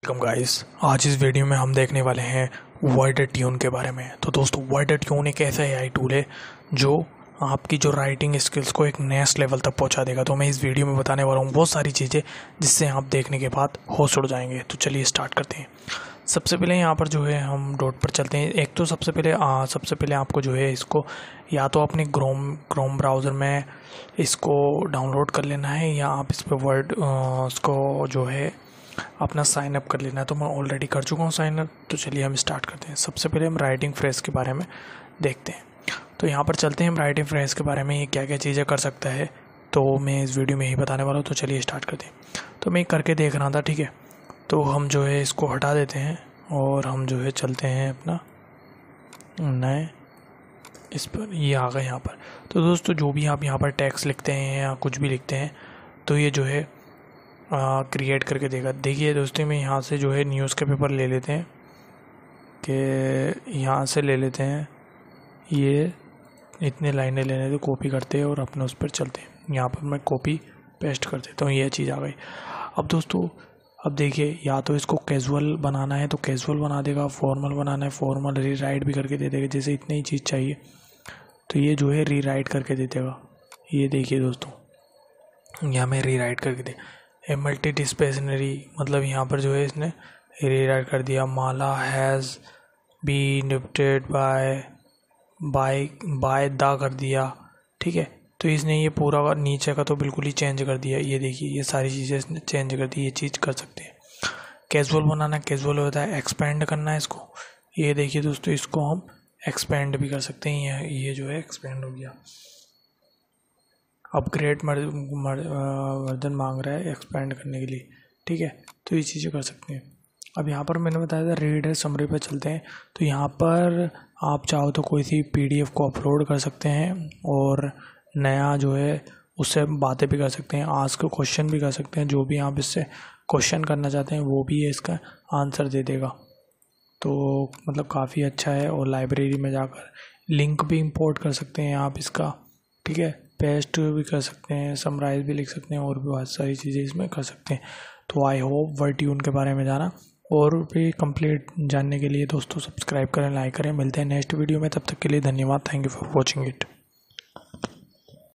Welcome guys. आज इस video में हम देखने वाले हैं वर्ड ट्यून के बारे में। तो दोस्तों, वर्ड ट्यून एक ऐसा एआई टूल है जो आपकी जो राइटिंग स्किल्स को एक नेक्स्ट लेवल तक पहुंचा देगा। तो मैं इस वीडियो में बताने वाला हूं बहुत सारी चीज़ें जिससे आप देखने के बाद होश उड़ जाएंगे। तो चलिए स्टार्ट करते हैं। सबसे पहले यहाँ पर जो है हम डॉट पर चलते हैं। एक तो सबसे पहले आपको जो है इसको या तो अपने क्रोम ब्राउज़र में इसको डाउनलोड कर लेना है, या आप इस पर वर्ड उसको जो है अपना साइन अप कर लेना है। तो मैं ऑलरेडी कर चुका हूँ साइन अप। तो चलिए हम स्टार्ट करते हैं। सबसे पहले हम राइटिंग फ्रेज के बारे में देखते हैं। तो यहाँ पर चलते हैं हम राइटिंग फ्रेज के बारे में, ये क्या क्या चीज़ें कर सकता है तो मैं इस वीडियो में ही बताने वाला हूँ। तो चलिए स्टार्ट करते हैं। तो मैं करके देख रहा था, ठीक है। तो हम जो है इसको हटा देते हैं और हम जो है चलते हैं अपना नए इस पर। ये आ गए यहाँ पर। तो दोस्तों, जो भी आप यहाँ पर टेक्स्ट लिखते हैं या कुछ भी लिखते हैं तो ये जो है क्रिएट करके देगा। देखिए दोस्तों, मैं यहाँ से जो है न्यूज़ के पेपर ले लेते हैं कि यहाँ से ले लेते हैं, ये इतने लाइनें लेने तो कॉपी करते हैं और अपने उस पर चलते हैं। यहाँ पर मैं कॉपी पेस्ट कर देता हूँ, ये चीज़ आ गई। अब दोस्तों, अब देखिए, या तो इसको कैजुअल बनाना है तो कैजुअल बना देगा, फॉर्मल बनाना है फॉर्मल, रीराइट भी करके दे देगा। जैसे इतनी ही चीज़ चाहिए तो ये जो है रीराइट करके दे देगा। ये देखिए दोस्तों, यहाँ मैं रीराइट करके दे मल्टी डिस्पेशनरी, मतलब यहाँ पर जो है इसने रीराइट कर दिया। Mala has been depicted by the कर दिया, ठीक है। तो इसने ये पूरा नीचे का तो बिल्कुल ही चेंज कर दिया। ये देखिए, ये सारी चीज़ें इसने चेंज कर दी। ये चीज़ कर सकते हैं। कैजुअल बनाना, कैजुअल होता है एक्सपेंड करना है इसको। ये देखिए दोस्तों, इसको हम एक्सपेंड भी कर सकते हैं। ये जो है एक्सपेंड हो गया। अपग्रेड वर्जन मांग रहा है एक्सपेंड करने के लिए, ठीक है। तो ये चीज़ें कर सकते हैं। अब यहाँ पर मैंने बताया था रीड है समरी पर चलते हैं। तो यहाँ पर आप चाहो तो कोई सी पीडीएफ को अपलोड कर सकते हैं और नया जो है उससे बातें भी कर सकते हैं, आस्क क्वेश्चन भी कर सकते हैं। जो भी आप इससे क्वेश्चन करना चाहते हैं वो भी इसका आंसर दे देगा। तो मतलब काफ़ी अच्छा है। और लाइब्रेरी में जाकर लिंक भी इंपोर्ट कर सकते हैं आप इसका, ठीक है। पेस्ट भी कर सकते हैं, समराइज भी लिख सकते हैं, और भी बहुत सारी चीज़ें इसमें कर सकते हैं। तो आई होप वर्ड ट्यून के बारे में जाना। और भी कंप्लीट जानने के लिए दोस्तों सब्सक्राइब करें, लाइक करें। मिलते हैं नेक्स्ट वीडियो में, तब तक के लिए धन्यवाद। Thank you for watching it.